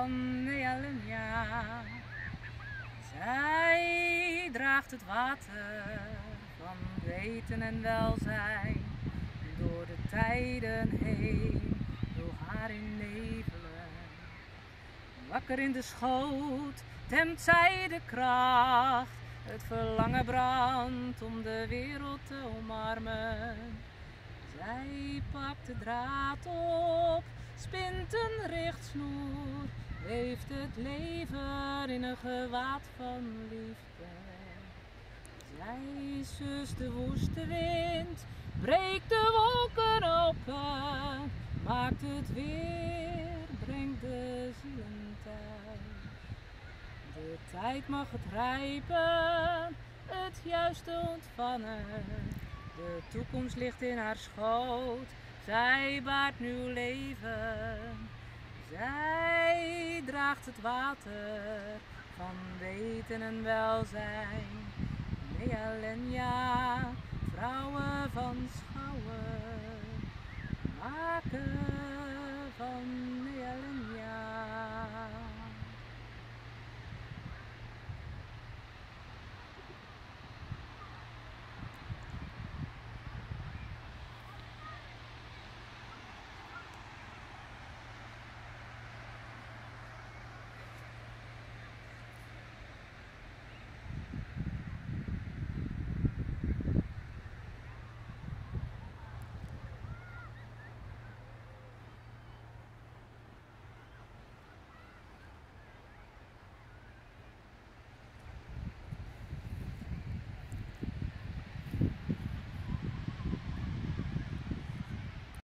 van Nealenia. Zij draagt het water van weten en welzijn door de tijden heen, door haar in nevelen. Wakker in de schoot temt zij de kracht, het verlangen brandt om de wereld te omarmen. Zij pakt de draad op, spint een richtsnoer, weeft het leven in een gewaad van liefde. Zij sust de woeste wind, breekt de wolken open, maakt het weer, brengt de zielentijd. De tijd mag het rijpen, het juiste ontvangen. De toekomst ligt in haar schoot, zij baart nieuw leven. Zij draagt het water van weten en welzijn. Nealenia, vrouwen van schouwen, maken van